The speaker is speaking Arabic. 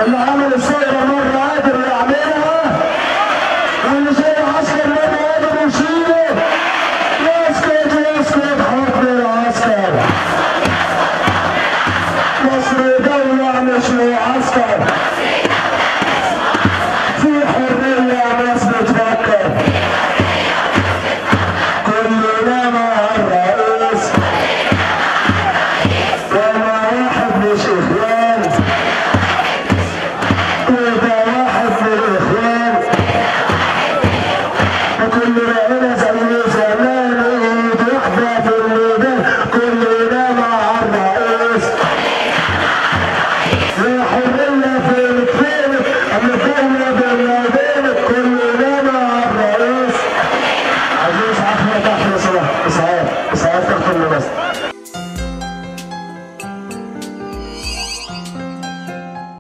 اللي عمل الثوره مره قادر يعملها، واللي زي عسكر مره قادر يشيله. يسكت يسكت حكم العسكر. مصر دولة مش عسكر.